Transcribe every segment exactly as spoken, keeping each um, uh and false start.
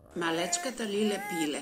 Малечката Лиле Пиле.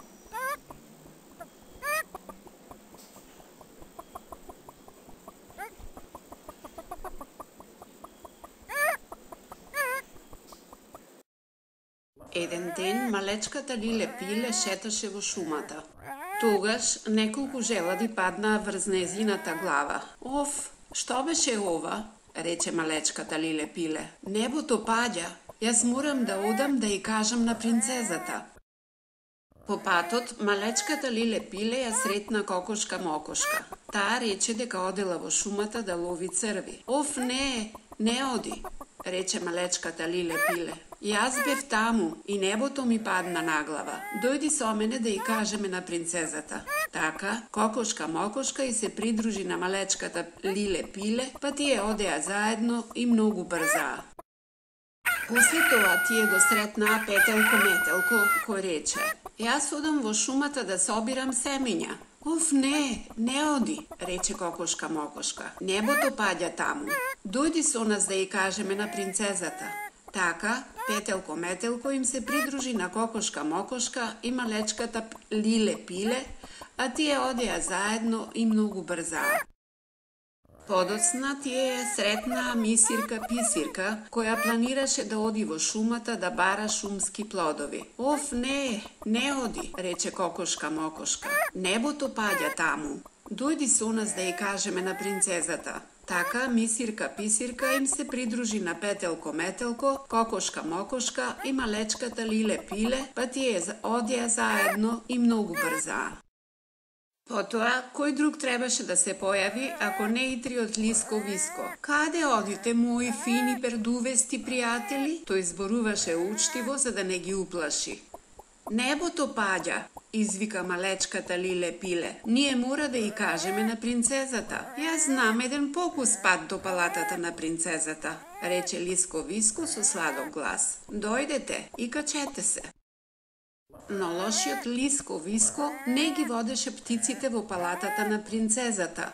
Еден ден малечката Лиле Пиле шеташе во шумата. Тогаш неколку желади паднаа врз нејзината глава. Оф, што беше ова? Рече малечката Лиле Пиле. Небото паѓа. Јас морам да одам да ја кажам на принцезата. По патот, малечката Лиле Пиле ја сретна кокошка Мокошка. Таа рече дека одела во шумата да лови црви. Оф, не, не оди, рече малечката Лиле Пиле. Јас бев таму и небото ми падна на глава. Дојди со мене да ја кажеме на принцезата. Така, кокошка Мокошка и се придружи на малечката Лиле Пиле, па тие одеа заедно и многу брзаа. После тоа тие го сретнаа Петелко Метелко, кој рече: Јас одам во шумата да собирам семења. Оф, не, не оди, рече кокошка Мокошка. Небото паѓа таму. Дојди со нас да ја кажеме на принцезата. Така, Петелко Метелко им се придружи на кокошка Мокошка и малечката Лиле Пиле, а тие одеа заедно и многу брзаа. Подоцна тие ја сретнаа Мисирка Писирка, која планираше да оди во шумата да бара шумски плодови. Оф, не, не оди, рече кокошка Мокошка. Небото паѓа таму. Дојди со нас да ја кажеме на принцезата. Така, Мисирка Писирка им се придружи на Петелко Метелко, кокошка Мокошка и малечката Лиле Пиле, па тие одеа заедно и многу брзаа. Потоа, кој друг требаше да се појави, ако не и триот Лиско Виско? Каде одите, мои фини пердувести пријатели? Тој зборуваше учтиво, за да не ги уплаши. Небото паѓа, извика малечката Лиле Пиле. Ние мора да ја кажеме на принцезата. Јас знам еден покус пат до палатата на принцезата, рече Лиско Виско со сладок глас. Дојдете и качете се. Но лошиот Лиско Виско не ги водеше птиците во палатата на принцезата.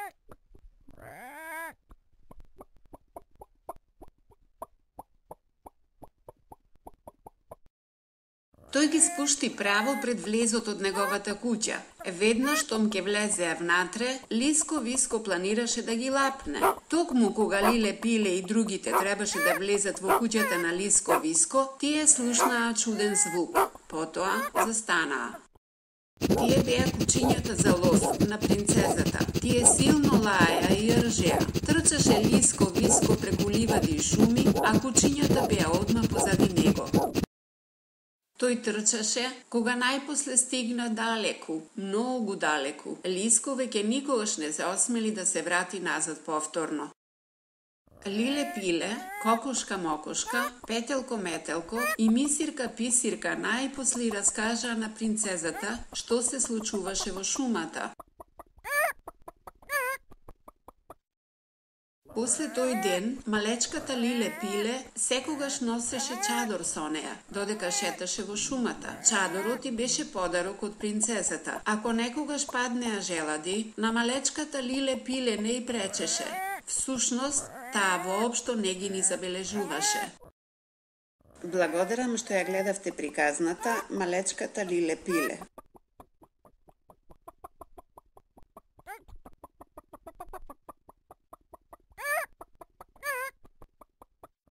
Тој ги спушти право пред влезот од неговата куќа. Веднаш штом ќе влезеа внатре, Лиско Виско планираше да ги лапне. Токму кога Лиле Пиле и другите требаше да влезат во куќата на Лиско Виско, тие слушнаа чуден звук. Потоа застанаа. Тие беа кучињата за лов на принцезата. Тие силно лаеа и ржеа. Трчаше Лиско Виско преку ливади и шуми, а кучињата беа одма позади него. Тој трчаше, кога најпосле стигна далеку, многу далеку. Лиско веќе никогаш не се осмели да се врати назад повторно. Лиле Пиле, кокошка Мокошка, Петелко Метелко и Мисирка Писирка најпосле раскажаа на принцезата што се случуваше во шумата. После тој ден, малечката Лиле Пиле секогаш носеше чадор со неа, додека шеташе во шумата. Чадорот и беше подарок од принцезата. Ако некогаш паднеа желади, на малечката Лиле Пиле не и пречеше. Всушност, таа воопшто не ги ни забележуваше. Благодарам што ја гледавте приказната Малечката Лиле Пиле.